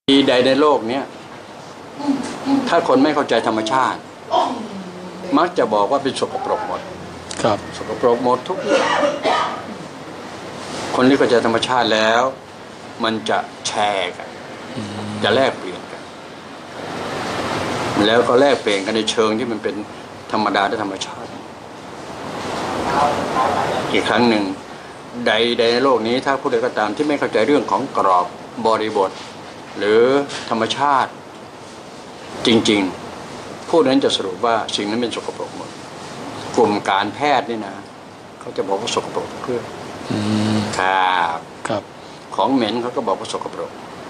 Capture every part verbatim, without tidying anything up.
มีใดในโลกนี้ถ้าคนไม่เข้าใจธรรมชาติมักจะบอกว่าเป็นสกปรกหมดครับสกปรกหมดทุกอย่างคนที่เข้าใจธรรมชาติแล้วมันจะแชร์กันจะแลกเปลี่ยนกันแล้วก็แลกเปลี่ยนกันในเชิงที่มันเป็นธรรมดาและธรรมชาติอีกครั้งหนึ่งใดใดในโลกนี้ถ้าผู้ใดก็ตามที่ไม่เข้าใจเรื่องของกรอบบริบทหรือธรรมชาติจริงๆผู้นั้นจะสรุปว่าสิ่งนั้นเป็นสกปรกหมดกลุ่มการแพทย์นี่นะเขาจะบอกว่าสกปรกเพื่อครับครับของเหม็นเขาก็บอกว่าสกปรก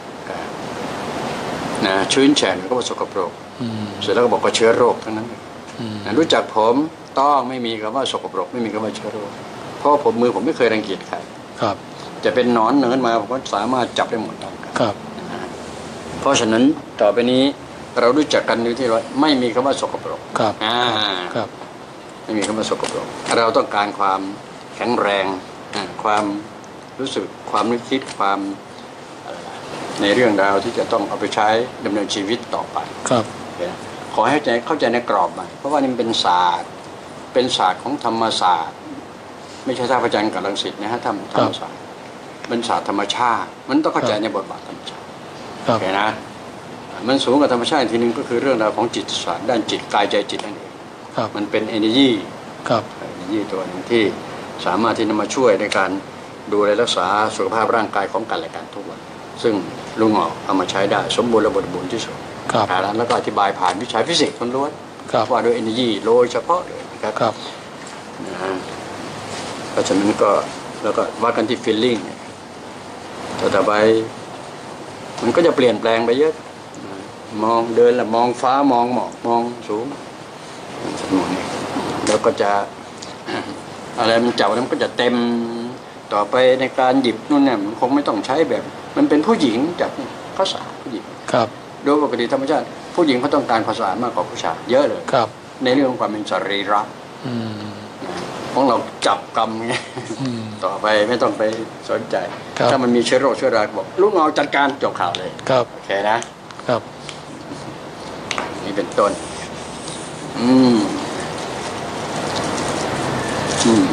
นะชื้นแฉะก็บอกสกปรกเสร็จแล้วก็บอกว่าเชื้อโรคทั้งนั้นนะรู้จักผมต้องไม่มีคำว่าสกปรกไม่มีคำว่าเชื้อโรคเพราะผมมือผมไม่เคยรังเกียจใครครับจะเป็นหนอนเนินมาผมก็สามารถจับได้หมดครับเพราะฉะนั้นต่อไปนี้เรารู้จักกันอยู่ที่ว่าไม่มีคำว่าสกปรกครับอ่าครับไม่มีคำว่าสกปรกเราต้องการความแข็งแรงความรู้สึกความนึกคิดความในเรื่องราวที่จะต้องเอาไปใช้ดำเนินชีวิตต่อไปครับขอให้ใจเข้าใจในกรอบมันเพราะว่านี่เป็นศาสตร์เป็นศาสตร์ของธรรมศาสตร์ไม่ใช่ท่าพระจันทร์กับรังสิตนะฮะธรรมธรรมศาสตร์เป็นศาสตร์ธรรมชาติมันต้องเข้าใจในบทบาทธรรมชาติโอเคนะมันสูงกว่าธรรมชาติทีนึงก็คือเรื่องราวของจิตศาสตร์ด้านจิตกายใจจิตนั่นเองมันเป็น energy ครับ energy ตัวหนึ่งที่สามารถที่จะมาช่วยในการดูแลรักษาสุขภาพร่างกายของกันและกันทุกวันซึ่งลุงหงอกเอามาใช้ได้สมบูรณ์และบริบูรณ์ที่สุดครับแล้วก็อธิบายผ่านวิชาฟิสิกส์ล้วนๆว่าโดย energy โดยเฉพาะเลยนะครับครับนะฮะเพราะฉะนั้นก็แล้วก็วัดกันที่ feeling ต่อไปมันก็จะเปลี่ยนแปลงไปเยอะมองเดินแล้วมองฟ้ามองหมอกมองสูงสมองเนี่ยแล้วก็จะอะไรมันจับแล้วมันก็จะเต็มต่อไปในการหยิบนู่นเนี่ยมันคงไม่ต้องใช้แบบมันเป็นผู้หญิงจับภาษาผู้หญิงครับโดยปกติธรรมชาติผู้หญิงเขาต้องการภาษามากกว่าผู้ชายเยอะเลยครับในเรื่องของความเป็นสรีระของเราจับกรรมไงต่อไปไม่ต้องไปสนใจถ้ามันมีเชื้อโรคเชื้อราบอกลูกเอาจัดการจบข่าวเลยครับโอเคนะครับนี่เป็นต้นอืมอืม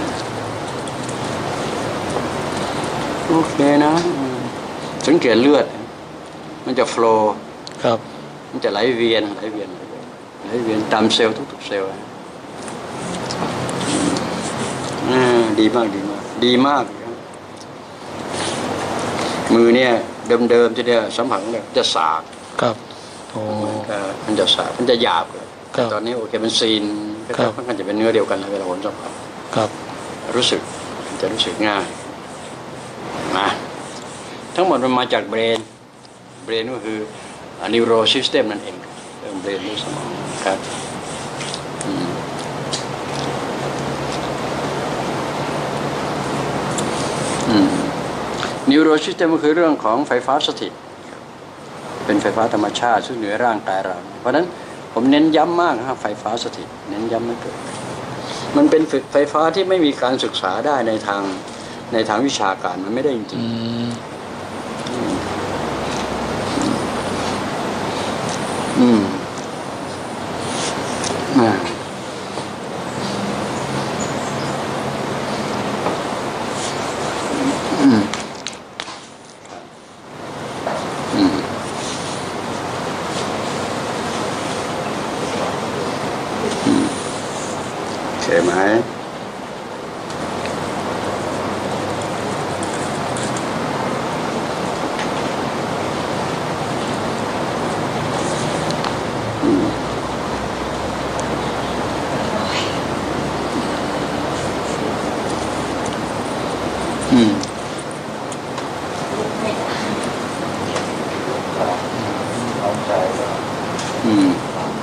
โอเคนะสังเกตเลือดมันจะโฟลว์ครับมันจะไหลเวียนไหลเวียนไหลเวียนตามเซลล์ทุกๆเซลล์อ่าดีมากดีมากดีมากมือเนี่ยเดิมๆจะเนี่ยสัมผัสเนี่ยจะสากครับโอ้มันจะสากมันจะหยาบเลยตอนนี้โอเคมันซีนก็มันจะเป็นเนื้อเดียวกันเวลาผมสัมผัสครับรู้สึกจะรู้สึกง่ายมาทั้งหมดมันมาจากเบรนเบรนก็คือนิวโรซิสเต็มนั่นเองเรื่องเบรนด้วยสมองครับนิวโรซิสเต็มก็คือเรื่องของไฟฟ้าสถิตเป็นไฟฟ้าธรรมชาติซึ่งเหนือร่างกายเราเพราะฉะนั้นผมเน้นย้ำมากนะครับไฟฟ้าสถิตเน้นย้ำไม่เกินมันเป็นไฟฟ้าที่ไม่มีการศึกษาได้ในทางในทางวิชาการมันไม่ได้จริงๆอืมอ่าอืมอืมใช่ไหมอืมอืม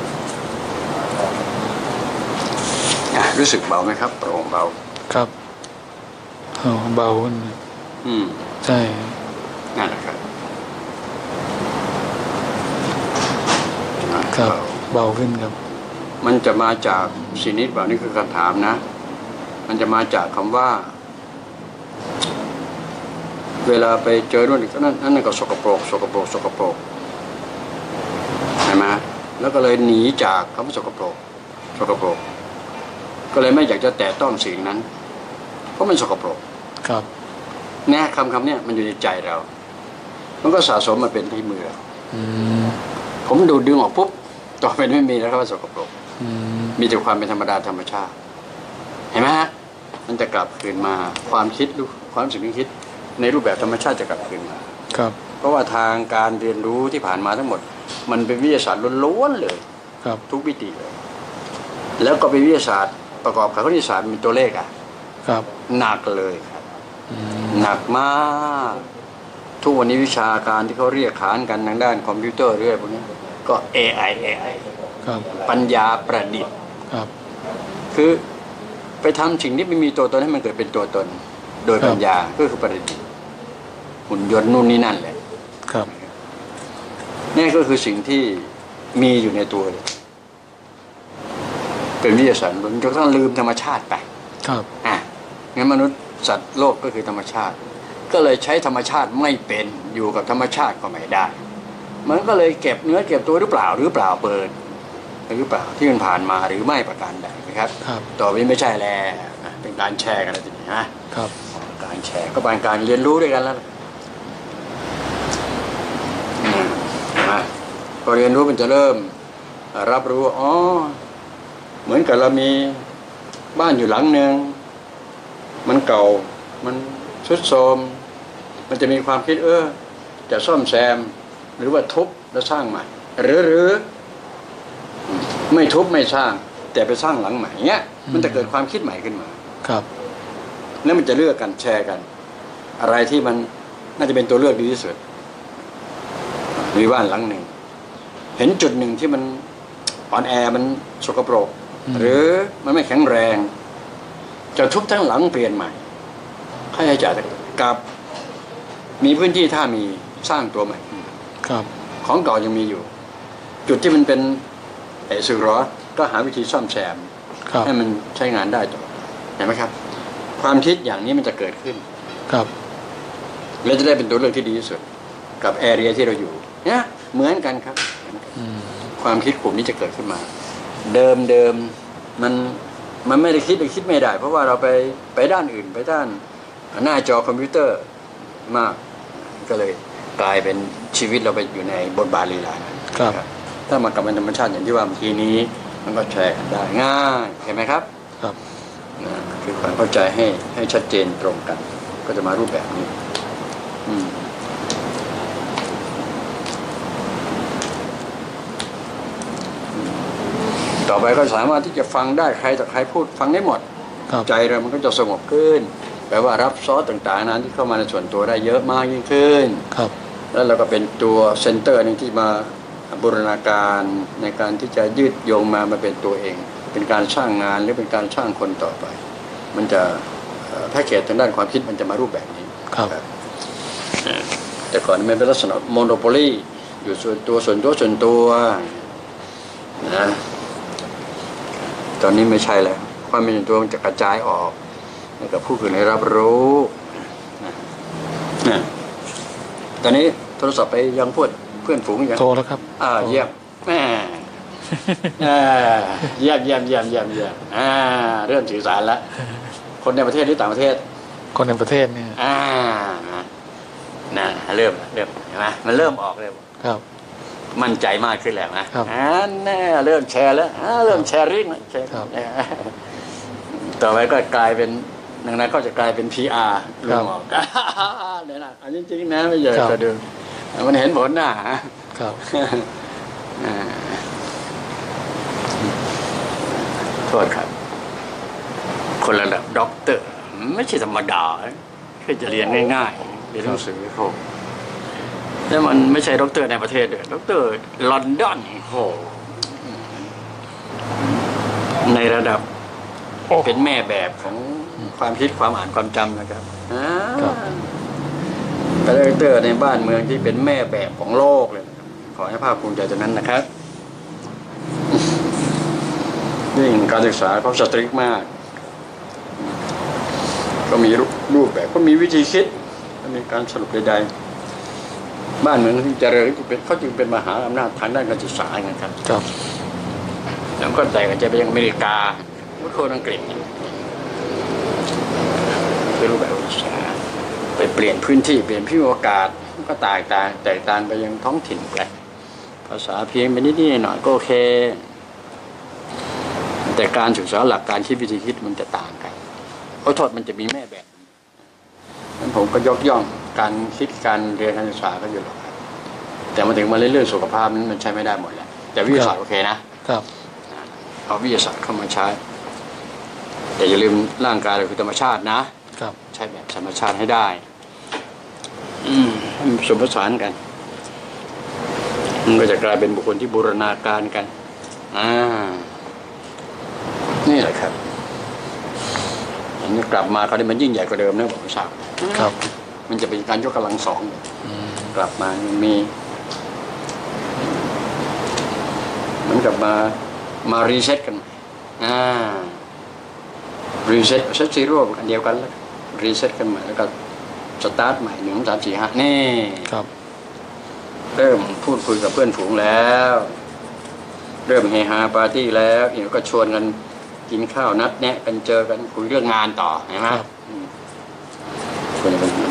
อ่ะรู้สึกเบาไหมครับโปร่งเบาครับอ๋อเบาขึ้นอืมใช่นั่นแหละครับครับเบาขึ้นครับมันจะมาจากสิ่งนี้เปล่านี่คือคำถามนะมันจะมาจากคำว่า เวลาไปเจอนู่นอีกนั่นนั่นก็สกปรกสกปรกสกปรกช่ไหมแล้วก็เลยหนีจากคำว่าสกปรกสกปรกก็เลยไม่อยากจะแตะต้องสิ่งนั้นเพราะมันสกปรกครับเนี่ยคำคำนี้มันอยู่ในใจเรามันก็สะสมมาเป็นที่มือเราผมดูดึงออกปุ๊บต่อไปไม่มีแล้วครับว่าสกปรกมีแต่ความเป็นธรรมดาธรรมชาติเห็นไหมฮะมันจะกลับคืนมาความคิดรู้ความรู้สึกนึกคิดในรูปแบบธรรมชาติจะกลับคืนมาครับเพราะว่าทางการเรียนรู้ที่ผ่านมาทั้งหมดมันเป็นวิทยาศาสตร์ล้วนๆเลยครับทุกมิติเลยแล้วก็เป็นวิทยาศาสตร์ประกอบกับคณิตศาสตร์มีตัวเลขอ่ะครับหนักเลยครับหนักมากทุกวันนี้วิชาการที่เขาเรียกขานกันทางด้านคอมพิวเตอร์เรื่อยพวกนี้ก็ เอ ไอ เอ ไอครับปัญญาประดิษฐ์ครับคือไปทำสิ่งที่ไม่มีตัวตนให้มันเกิดเป็นตัวตนโดยปัญญาก็คือประดิษฐ์หุ่นยนต์นู่นนี่นั่นแหละครับนี่ก็คือสิ่งที่มีอยู่ในตัวเลยเป็นวิทยาศาสตร์มันจะต้องลืมธรรมชาติไปครับอ่ะงั้นมนุษย์สัตว์โลกก็คือธรรมชาติก็เลยใช้ธรรมชาติไม่เป็นอยู่กับธรรมชาติก็ไม่ได้มันก็เลยเก็บเนื้อเก็บตัวหรือเปล่าหรือเปล่าเปิดหรือเปล่าที่มันผ่านมาหรือไม่ประการใดนะครับต่อไปไม่ใช่แล้วเป็นการแชร์กันแล้วทีนี้นะครับการแชร์ก็เป็นการเรียนรู้ด้วยกันแล้วพอเรียนรู้มันจะเริ่มรับรู้อ๋อเหมือนกับเรามีบ้านอยู่หลังหนึ่งมันเก่ามันทรุดโทรมมันจะมีความคิดเออจะซ่อมแซมหรือว่าทุบแล้วสร้างใหม่หรือหรือไม่ทุบไม่สร้างแต่ไปสร้างหลังใหม่เงี้ยมันจะเกิดความคิดใหม่ขึ้นมาครับแล้วมันจะเลือกกันแชร์กันอะไรที่มันน่าจะเป็นตัวเลือกดีที่สุดมีบ้านหลังหนึ่งเห็นจุดหนึ่งที่มันอ่อนแอมันสกปรกหรือมันไม่แข็งแรงจะทุบทั้งหลังเปลี่ยนใหม่ค่าใช้จ่ายกับมีพื้นที่ถ้ามีสร้างตัวใหม่ครับของเก่ายังมีอยู่จุดที่มันเป็นไอ้สึกหรอก็หาวิธีซ่อมแซมให้มันใช้งานได้ต่อเห็นไหมครับความคิดอย่างนี้มันจะเกิดขึ้นครับและจะได้เป็นตัวเลือกที่ดีที่สุดกับแอเรียที่เราอยู่เนี่ยเหมือนกันครับความคิดกลุ่มนี้จะเกิดขึ้นมาเดิมเดิมมันมันไม่ได้คิดเลยคิดไม่ได้เพราะว่าเราไปไปด้านอื่นไปด้านหน้าจอคอมพิวเตอร์มากก็เลยกลายเป็นชีวิตเราไปอยู่ในบทบาทลีลาครับถ้ามากลับเป็นธรรมชาติอย่างที่ว่าเมื่อกี้นี้มันก็แชร์กันได้ง่ายเห็นไหมครับครับนะคือความเข้าใจให้ให้ชัดเจนตรงกันก็จะมารูปแบบนี้อืมต่อไปก็สามารถที่จะฟังได้ใครต่อใครพูดฟังได้หมดใจเรามันก็จะสงบขึ้นแปลว่ารับซอสต่างๆนั้นที่เข้ามาในส่วนตัวได้เยอะมากยิ่งขึ้นครับแล้วเราก็เป็นตัวเซนเตอร์นึงที่มาบูรณาการในการที่จะยืดโยงมามาเป็นตัวเองเป็นการสร้างงานหรือเป็นการสร้างคนต่อไปมันจะแพ็กเกจทางด้านความคิดมันจะมารูปแบบนี้ครับแต่ก่อนมันเป็นลักษณะโมโนโพลีอยู่ส่วนตัวส่วนตัวส่วนตัวนะตอนนี้ไม่ใช่แล้วความเป็นส่วนตัวมันจะกระจายออกให้กับผู้อื่นได้รับรู้นะตอนนี้โทรศัพท์ไปยังพูดเพื่อนฝูงยังโทรแล้วครับอ่าเยี่ยมแม่เยี่ยมเยี่ยมเยี่ยมเยี่ยมเยี่ยมอ่าเริ่มสื่อสารแล้วคนในประเทศหรือต่างประเทศคนในประเทศเนี่ยอ่านะเริ่มเริ่มเห็นไหมมันเริ่มออกเลยครับมั่นใจมากขึ้นแล้วนะครับอ่าแน่เริ่มแชร์แล้วเริ่มแชร์ริ่งแล้วแชร์ต่อไปก็กลายเป็นดังนั้นก็จะกลายเป็น พี อาร์ รวมออกเนี่ยนะอันนี้จริงนะไม่ใช่จะดูมันเห็นผลนะครับโทษครับคนระดับด็อกเตอร์ไม่ใช่ธรรมดาแค่จะเรียนง่ายๆเรียนหนังสือโหแล้วมันไม่ใช่ด็อกเตอร์ในประเทศด้วยด็อกเตอร์ลอนดอนโหในระดับเป็นแม่แบบของความคิดความอ่านความจำนะครับเป็นด็อกเตอร์ในบ้านเมืองที่เป็นแม่แบบของโลกเลยขอให้ภาคภูมิใจตรงนั้นนะครับยิ่งการศึกษาเขาสตริกมากก็มีรูปแบบก็มีวิธีคิดมีการสรุปใดๆบ้านเมืองที่เจริญเขาจึงเป็นมหาอำนาจทางด้านการศึกษาไงครับครับแล้วก็แต่ก็จะไปยังอเมริกาหรือคนอังกฤษเป็นรูปแบบวิชาไปเปลี่ยนพื้นที่เปลี่ยนพื้นโอกาสก็แตกต่างแตกต่างไปยังท้องถิ่นไปภาษาเพียงไปนิดๆหน่อยก็โอเคแต่การศึกษาหลักการคิดวิธีคิดมันจะต่างกันเพราะโทษมันจะมีแม่แบบนั้นผมก็ยกย่องการคิดการเรียนการศึกษาก็อยู่หรอกครับแต่มาถึงมาเรื่องสุขภาพนั้นมันใช้ไม่ได้หมดแหละแต่วิทยาศาสตร์โอเคนะครับเอาวิทยาศาสตร์เข้ามาใช้แต่อย่าลืมร่างกายเราคือธรรมชาตินะครับใช้แบบธรรมชาติให้ได้อืมให้มันผสมผสานกันมันก็จะกลายเป็นบุคคลที่บูรณาการกันอ่านี่แหละครับอันนี้กลับมาเขาได้มันยิ่งใหญ่กว่าเดิมนะผมทราบครับมันจะเป็นการยกกำลังสองกลับมามีเหมือนกับมามารีเซ็ตกันอ่ารีเซ็ตเซตซีโร่อันเดียวกันแล้วรีเซ็ตกันใหม่แล้วก็สตาร์ทใหม่หนึ่งสามสี่ห้านี่ครับเริ่มพูดคุยกับเพื่อนฝูงแล้วเริ่มเฮฮาปาร์ตี้แล้วเดี๋ยวก็ชวนกันกินข้าวนัดแนะกันเจอกันคุยเรื่องงานต่อเห็นไหมชวนกัน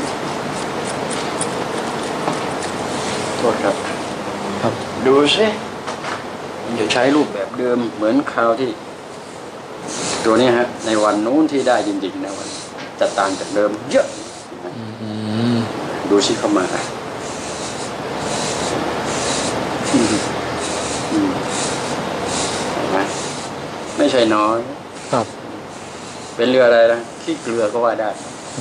โทษครับครับดูสิมันจะใช้รูปแบบเดิมเหมือนคราวที่ตัวนี้ฮะในวันนู้นที่ได้จริงๆนะวันจะต่างจากเดิมเยอะดูสิเข้ามาเห็นไหมไม่ใช่น้อยครับเป็นเรืออะไรนะขี้เกลือก็ว่าได้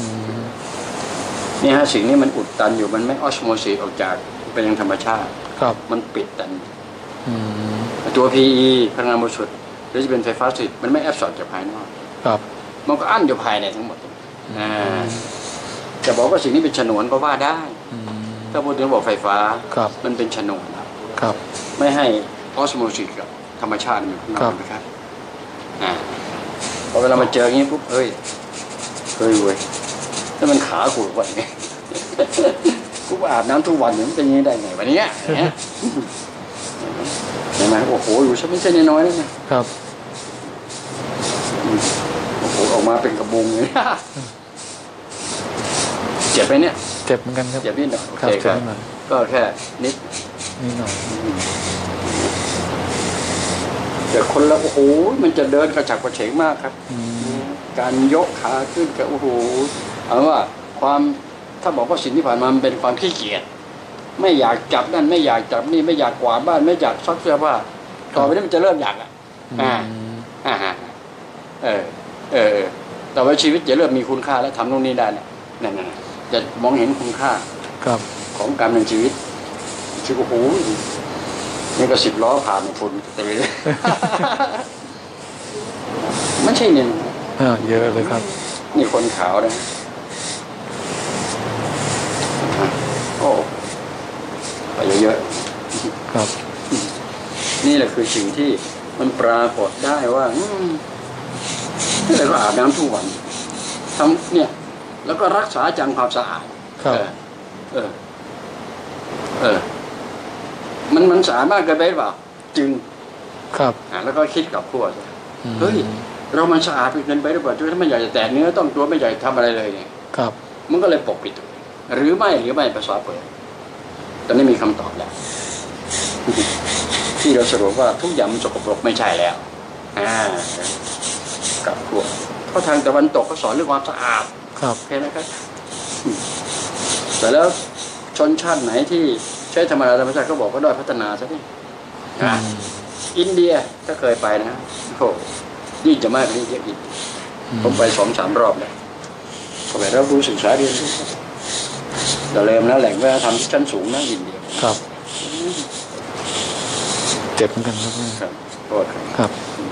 นี่ฮะสิ่งนี้มันอุดตันอยู่มันไม่ออสโมซิสออกจากเป็นยังธรรมชาติครับมันปิดตันตัว พี อี พลังงานบริสุทธิ์หรือจะเป็นไฟฟ้าสถิตมันไม่แอบสอดจากภายนอกครับมันก็อั้นอยู่ภายในทั้งหมดอ่าจะบอกว่าสิ่งนี้เป็นฉนวนก็ว่าได้ถ้าพูดถึงระบบไฟฟ้ามันเป็นฉนวนครับไม่ให้ออสโมซิสกับธรรมชาติมันข้างนอกนะครับอ่าพอเวลามาเจออย่างนี้ปุ๊บเฮ้ยเฮ้ยเว้ยถ้ามันขาขูดวันนี้กูอาบน้ำทุกวันมันเป็นยังไงได้ไงวันนี้เห็นไหมโอ้โหอยู่ฉันไม่ใช่น้อยๆนะครับโอ้โหออกมาเป็นกระบุงเลยเจ็บไหมเนี่ยเจ็บเหมือนกันครับเจ็บนิดหน่อยโอเคครับก็แค่นิดนิดหน่อยแต่คนละโอ้โหมันจะเดินกระฉับกระเฉงมากครับการยกขาขึ้นกับโอ้โหเอาว่าความถ้าบอกว่าสิ่งที่ผ่านมามันเป็นความขี้เกียจไม่อยากจับนั่นไม่อยากจับนี่ไม่อยากกวาดบ้านไม่อยากซักเสื้อผ้าต่อไปนี้มันจะเริ่มอยากอ่ะอ่าอ่าเออเออแต่ว่าชีวิตจะเริ่มมีคุณค่าและทำตรงนี้ได้เนี่ยนั่นๆจะมองเห็นคุณค่าของการในชีวิตชื่อโอ้โหนี่ก็สิบล้อผ่านฝุ่นแต่เลยไม่ใช่เนี่ยเยอะเลยครับนี่คนขาวนะโอ้ไปเยอะๆครับนี่แหละคือสิ่งที่มันปรากฏได้ว่านี่เราก็อาบน้ำทุกวันทำเนี่ยแล้วก็รักษาจังความสะอาดครับเออเออมันมันสะอาดมากเกินไปหรือเปล่าจึงครับอ่าแล้วก็คิดกับพวกเฮ้ยเรามันสะอาดเกินไปหรือเปล่าจนถ้าไม่อยากจะแตะเนื้อต้องตัวไม่อยากทำอะไรเลยเนี่ยครับมันก็เลยปกปิดหรือไม่หรือไม่ภาษาเปิดตอนนี้มีคำตอบแล้วที่เราสรุปว่าทุกอย่างมันสกปรกไม่ใช่แล้วอ่ากับพวกเพราะทางตะวันตกเขาสอนเรื่องความสะอาดครับเห็นไหมครับแต่แล้วชนชาติไหนที่ใช้ธรรมดาธรรมชาติก็บอกว่าด้อยพัฒนาซะนี่อินเดียก็เคยไปนะโอ้ยิ่งจะมากนี่เยอะอีกผมไปสองสามรอบแล้วก็ไปรับรู้ศึกษาเรียนรู้แต่เริ่มแล้วแหล่งวัฒนธรรมที่ชั้นสูงนะอินเดียครับเจ็บเหมือนกันครับครับโทษครับ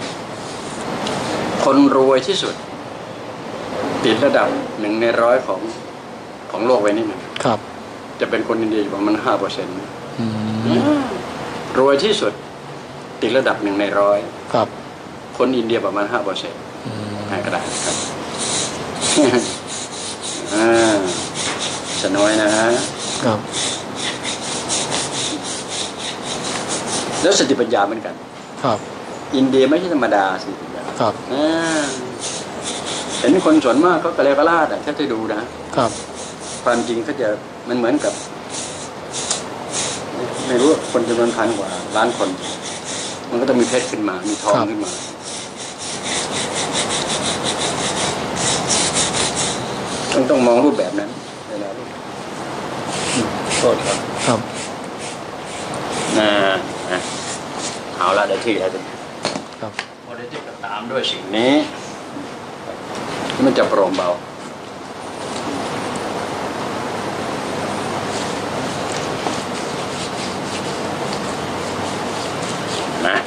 คนรวยที่สุดติดระดับหนึ่งในร้อยของของโลกไว้นี่นะครับจะเป็นคนอินเดียอยู่ประมาณห้าเปอร์เซ็นต์รวยที่สุดติดระดับหนึ่งในร้อยครับคนอินเดียประมาณห้าเปอร์เซ็นต์ให้กระดาษครับอ่าจะน้อยนะฮะครับแล้วสติปัญญาเหมือนกันครับอินเดียไม่ใช่ธรรมดาสติปัญญาครับเห็นคนส่วนมากเขากระเลกระลาดอ่ะถ้าจะดูนะครับความจริงเขาจะมันเหมือนกับไม่รู้คนจำนวนพันกว่าล้านคนมันก็ต้องมีเพชรขึ้นมามีทองขึ้นมาต้องต้องมองรูปแบบนั้นเวลาโทษครับครับน่าเอาละได้ที่แล้วตรงนี้ครับพอได้ที่ก็ตามด้วยสิ่งนี้มันจะโปร่งเบานะ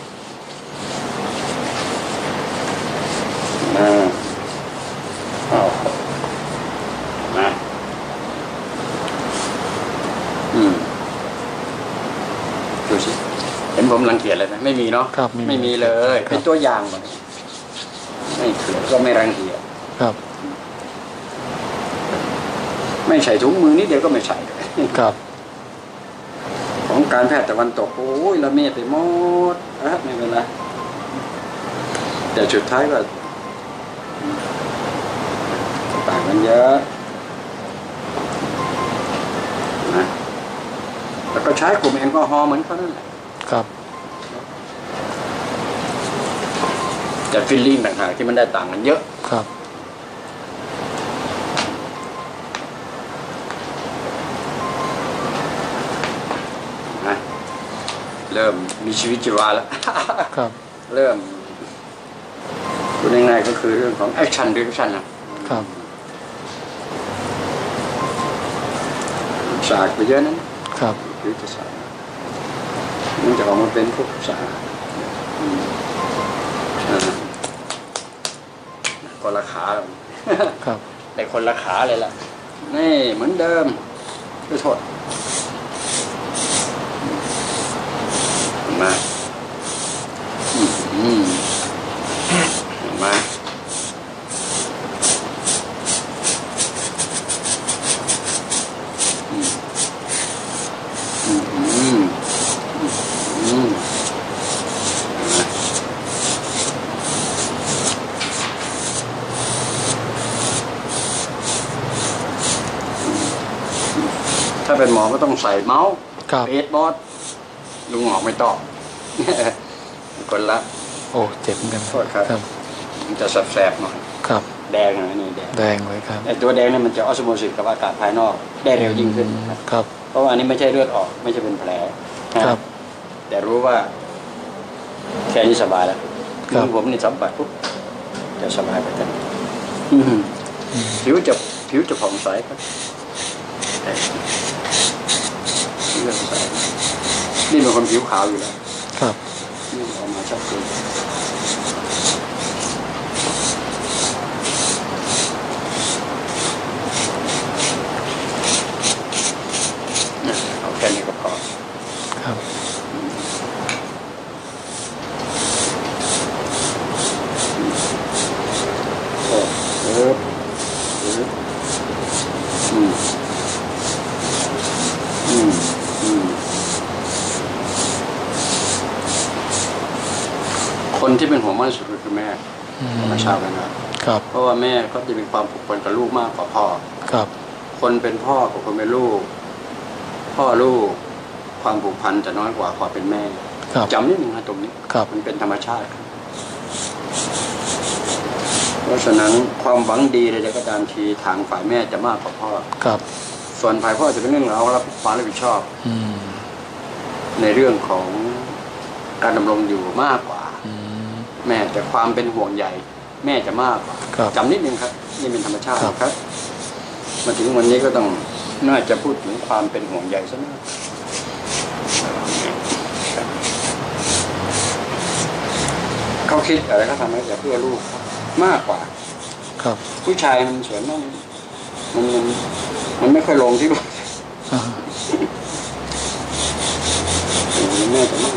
นะเอานะอืมดูสิเห็นผมรังเกียจเลยไหมไม่มีเนาะไม่มีเลยเป็นตัวอย่างก่อนไม่เขียนก็ไม่รังเกียจครับไม่ใส่ถุงมือนิดเดียวก็ไม่ใส่ครับของการแพทย์ตะวันตกโอ้ยละเมียดไปหมดนะไม่เป็นไรแต่สุดท้ายก็ต่างกันเยอะนะแล้วก็ใช้กลุ่มแอลกอฮอล์เหมือนเขานั่นแหละครับแต่ฟิลลิ่งต่างหากที่มันได้ต่างกันเยอะครับนะเริ่มมีชีวิตชีวาแล้วครับเริ่มพูดง่ายๆก็คือเรื่องของแอคชั่นดิเรกชั่นนะครับศาสตร์ไปเยอะนั้นครับวิทยาศาสตร์มันจะออกมาเป็นพวกศาสตร์คนละขาครับแต่คนละขาเลยล่ะนี่เหมือนเดิมไม่โทษมาอืมมาอืมอืมอืมอืมถ้าเป็นหมอก็ต้องใส่เมาส์เอสบอสลุงหมอไม่ต้องคนละโอ้เจ็บเหมือนกันโทษครับมันจะแสบๆหน่อยครับแดงหน่อยนี่แดงแดงเลยครับไอตัวแดงนี่มันจะออสโมซิสกับอากาศภายนอกได้เร็วยิ่งขึ้นครับเพราะว่าอันนี้ไม่ใช่เลือดออกไม่ใช่เป็นแผลครับแต่รู้ว่าแค่นี้สบายแล้วคือผมนี่สัมผัสปุ๊บจะสบายไปกันผิวจะผิวจะผ่องใสครับเรื่องใสนี่เป็นคนผิวขาวอยู่แล้วครับนี่ออกมาชัดเจนเอาแค่นี้ก็พอครับโอ้เออเอออืมอืมอืมคนที่เป็นห่วงมากที่สุดคือแม่มาชาวกันนะครับเพราะว่าแม่ก็จะมีความผูกพันกับลูกมากกว่าพ่อครับคนเป็นพ่อกับคนเป็นลูกพ่อลูกความผูกพันจะน้อยกว่าความเป็นแม่จำนิดหนึ่งนะตรงนี้มันเป็นธรรมชาติเพราะฉะนั้นความหวังดีใดๆก็ตามทีทางฝ่ายแม่จะมากกว่าพ่อครับส่วนฝ่ายพ่อจะเป็นเรื่องเรารับความรับผิดชอบในเรื่องของการดำรงอยู่มากกว่าแม่แต่ความเป็นห่วงใยแม่จะมากกว่าจำนิดนึงครับนี่เป็นธรรมชาติครับมาถึงวันนี้ก็ต้องน่าจะพูดถึงความเป็นห่วงใยซะหน่อยเขาคิดอะไรเขาทำอะไรเพื่อลูกมากกว่าครับผู้ชายมันส่วนมากมันมันมันไม่ค่อยลงที่ลูกแม่จะมาก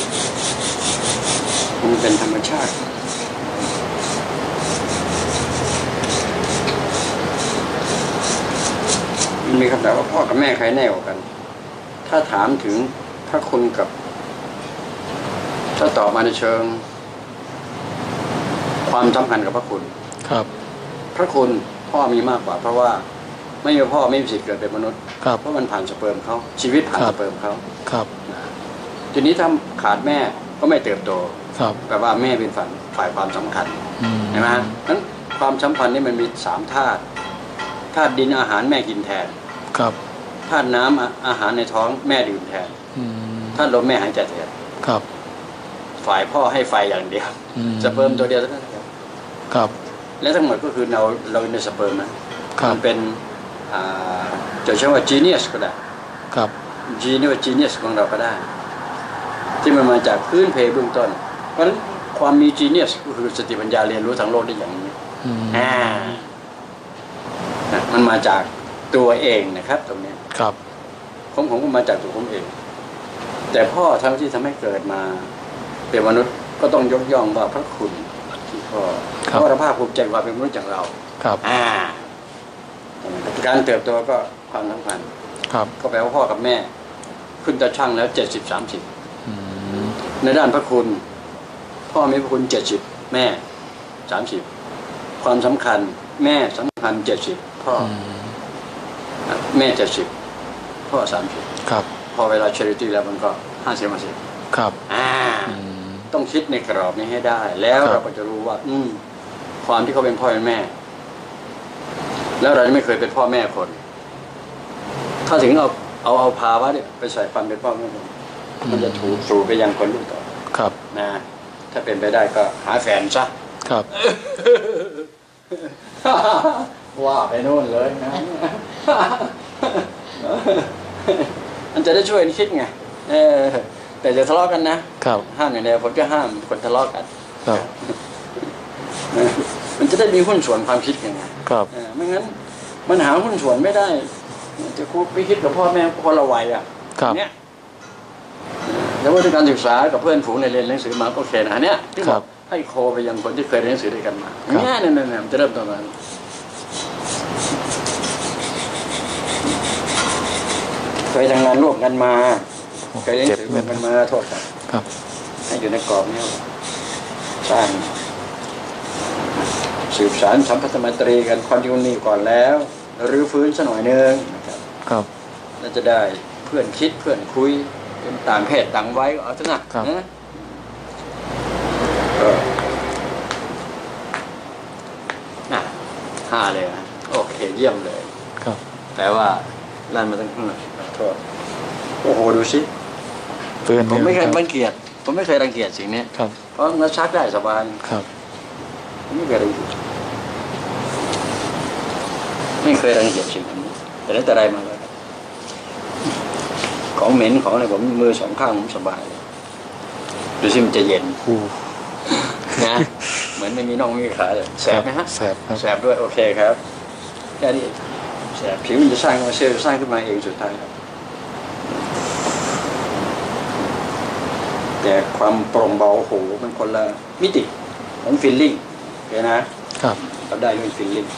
มันเป็นธรรมชาติมันมีคำถามว่าพ่อกับแม่ใครแน่กว่ากันถ้าถามถึงพระคุณกับถ้าตอบมาในเชิงความสำคัญกับพระคุณครับพระคุณพ่อมีมากกว่าเพราะว่าไม่มีพ่อไม่มีสิทธิ์เกิดเป็นมนุษย์ครับเพราะมันผ่านสเปิร์มเขาชีวิตผ่านสเปิร์มเขาครับทีนี้ถ้าขาดแม่ก็ไม่เติบโตครับแปลว่าแม่เป็นฝ่ายฝ่ายความสำคัญใช่ไหมนั้นความสัมพันธ์นี่มันมีสามธาตุธาตุดินอาหารแม่กินแทนครับธาตุน้ำอาหารในท้องแม่ดื่มแทนธาตุลมแม่หายใจแทนครับฝ่ายพ่อให้ไฟอย่างเดียวสเปิร์มตัวเดียวเท่านั้นครับและทั้งหมดก็คือเราเราในสเปิร์มนะมันเป็นจะใช้ว่า genius ก็ได้ครับ genius genius ของเราก็ได้ที่มันมาจากพื้นเพเบื้องต้นเพราะฉะนั้นความมี genius ก็คือสติปัญญาเรียนรู้ทั้งโลกได้อย่างนี้อ่ามันมาจากตัวเองนะครับตรงนี้ครับผมผมก็มาจากตัวผมเองแต่พ่อทั้งที่ทำให้เกิดมาเป็นมนุษย์ก็ต้องยกย่องว่าพระคุณที่พ่อเพราะเราภาคภูมิใจว่าเป็นมนุษย์อย่างเราครับอ่าการเติบโตก็ความสำคัญครับก็แปลว่าพ่อกับแม่ขึ้นตาช่างแล้วเจ็ดสิบสามสิบในด้านพระคุณพ่อมีพระคุณเจ็ดสิบแม่สามสิบความสำคัญแม่สำคัญเจ็ดสิบพ่อแม่เจ็ดสิบพ่อสามสิบครับพอเวลาเชริตี้แล้วมันก็ห้าสิบห้าสิบครับอ่าต้องคิดในกรอบนี้ให้ได้แล้วเราก็จะรู้ว่าอืมความที่เขาเป็นพ่อเป็นแม่แล้วเราไม่เคยเป็นพ่อแม่คนถ้าถึงเอาเอาเอาภาวะเนี่ยไปใส่ความเป็นพ่อแม่คนมันจะถูกสู่ไปยังคนรุ่นต่อครับนะถ้าเป็นไปได้ก็หาแฟนซะครับว่าไปโน่นเลยนะมันจะได้ช่วยคิดไงเออแต่จะทะเลาะกันนะครับห้ามอย่างเดียวผมจะห้ามคนทะเลาะกันครับมันจะได้มีหุ้นส่วนความคิดยังไงครับไม่งั้นมันหาหุ้นส่วนไม่ได้จะคุยไปคิดกับพ่อแม่คนละวัยอ่ะเนี้ยแล้วว่าการศึกษากับเพื่อนฝูงในเรียนหนังสือมาก็โอเคนะเนี้ยที่บอกให้โคไปยังคนที่เคยเรียนหนังสือด้วยกันมาเนี้ยเนี่ยเนี่ยจะเริ่มตอนนั้นเคยทำงานร่วมกันมาเคยเรียนหนังสือร่วมกันมาโทษครับให้อยู่ในกรอบนี้สร้างสืบสารสัมพันธไมตรีกันความจริงมันมีก่อนแล้วรื้อฟื้นสักหน่อยนึงนะครับครับแล้วจะได้เพื่อนคิดเพื่อนคุยเป็นต่างเพศต่างไว้เอาซะนะนะอ่ะห้าเลยนะโอเคเยี่ยมเลยครับแต่ว่าลั่นมาตั้งโทษโอ้โหดูสิผมไม่เคยรังเกียจผมไม่เคยรังเกียจสิ่งนี้เพราะมันชักได้สบายครับไม่เคยรังเกียจไม่เคยรังเกียจสิ่งนี้แต่แล้วแต่ไรมาแล้วของเหม็นของอะไรผมมือสองข้างผมสบายดูสิมันจะเย็นนะเหมือนไม่มีน่องไม่มีขาเลยแสบไหมฮะแสบแสบด้วยโอเคครับแค่นี้แสบผิวมันจะสร้างมาเซลล์สร้างขึ้นมาเองสุดท้ายครับแต่ความโปร่งเบาโหมันคนละมิติของฟีลลิ่งโอเคนะครับเราได้ด้วยฟีลลิ่ง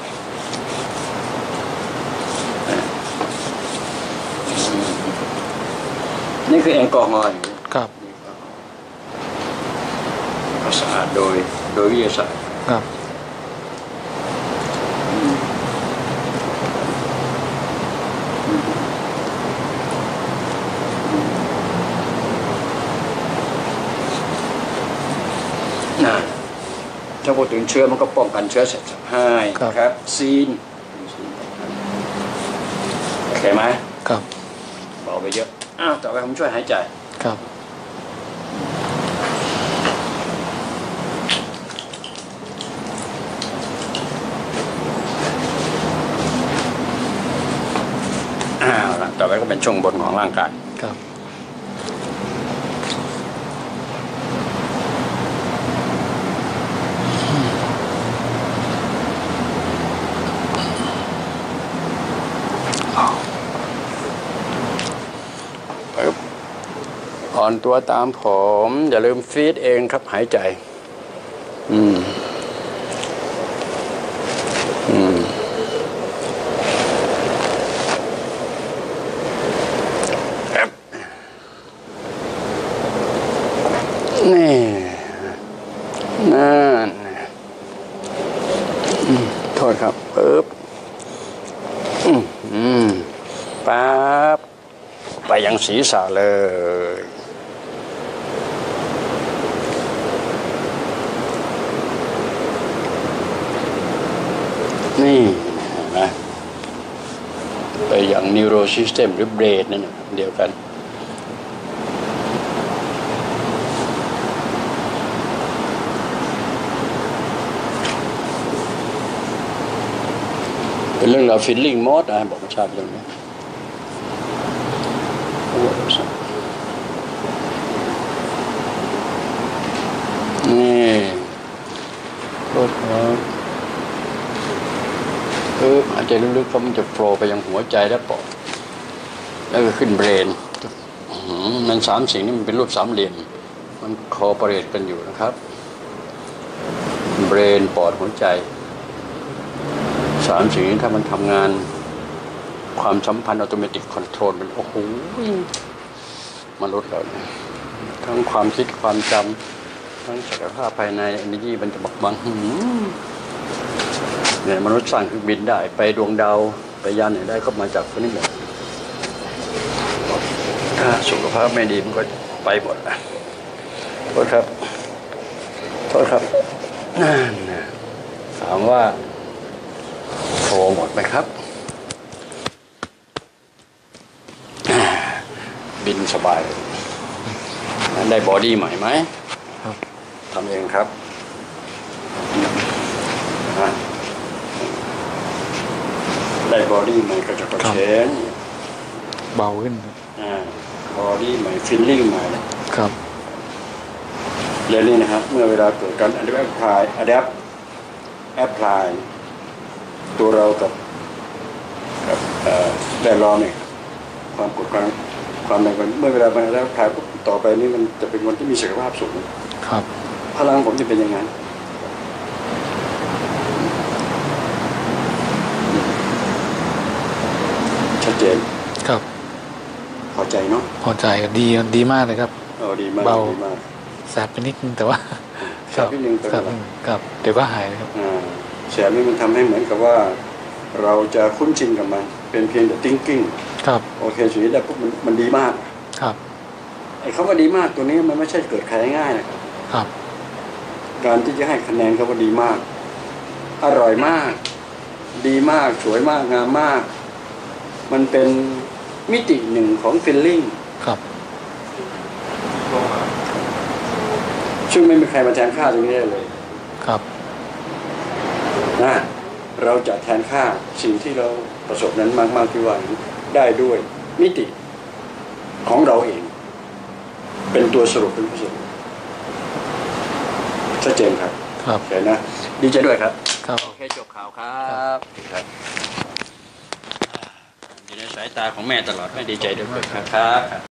นี่คือแอลกอฮอล์ครับสะอาดโดยโดยวิทยาศาสตร์ครับนะถ้าพูดถึงเชื้อมันก็ป้องกันเชื้อเสร็จให้ครับซีนโอเคไหมครับเบาไปเยอะอ้าวต่อไปผมช่วยหายใจครับอ้าวต่อไปก็เป็นช่วงบนของร่างกายครับอ่อนตัวตามผมอย่าลืมฟีดเองครับหายใจอืมอืมนี่นั่นอืมโทษครับปึ๊บอืมอืมปั๊บไปยังศีรษะเลยนี่นะไปอย่าง neuro system หรือ brain นั่นเดียวกันเป็นเรื่องราว feeling mode นะบอกไม่ทราบเรื่องนี้นี่รถครับเออหายใจลึกๆก็มันจะโฟลว์ไปยังหัวใจและปอดแล้วก็ขึ้นเบรนมันสามสิ่งนี้มันเป็นรูปสามเหลี่ยมมันคอร์ปอเรทกันอยู่นะครับเบรนปอดหัวใจสามสิ่งนี้ถ้ามันทำงานความสัมพันธ์อัตโนมัติคอนโทรลมันโอ้โหมนุษย์เราเนี่ยทั้งความคิดความจำทั้งศักยภาพภายใน energy มันจะบักบังเนี่ยมนุษย์สร้างเครื่องบินได้ไปดวงดาวไปยานไหนได้ก็มาจากพวกนี้หมดถ้าสุขภาพไม่ดีมันก็ไปหมดนะโทษครับโทษครับนั่นนะถามว่าโทรหมดไหมครับบินสบายได้บอดี้ใหม่ไหมทำเองครับได้บอดี้ใหม่ก็จะกระเชนเบาขึ้นบอดี้ใหม่ฟิลลิ่งใหม่ครับเรื่องนี้นะครับเมื่อเวลาเกิดการอัดแอปพลายอัดแอปแอปพลายตัวเรากับกับแวดล้อมเนี่ยความกดความความในวันเมื่อเวลามันแล้วพลายต่อไปนี่มันจะเป็นคนที่มีศักยภาพสูงครับพลังผมจะเป็นยังไงชัดเจนครับพอใจเนาะพอใจดีดีมากเลยครับเออดีมากเบาดีมากแสบไปนิดนึงแต่ว่าแสบนิดนึงแต่ว่าครับเดี๋ยวก็หายครับแสบนี่มันทำให้เหมือนกับว่าเราจะคุ้นชินกับมันเป็นเพียงแต่ thinking ครับโอเคสิ่งนี้ได้ปุ๊บมันมันดีมากครับไอ้คำว่าดีมากตัวนี้มันไม่ใช่เกิดใครง่ายนะครับครับการที่จะให้คะแนนเขาว่าดีมากอร่อยมากดีมากสวยมากงามมากมันเป็นมิติหนึ่งของ feeling ครับซึ่งไม่มีใครมาแทนค่าตรงนี้ได้เลยครับนะเราจะแทนค่าสิ่งที่เราประสบนั้นมากๆที่ว่าได้ด้วยมิติของเราเองเป็นตัวสรุปเป็นผู้สรุปชัดเจนครับครับเห็นนะดีใจด้วยครับครับโอเคจบข่าวครับครับอยู่ในสายตาของแม่ตลอดแม่ดีใจด้วยครับครับ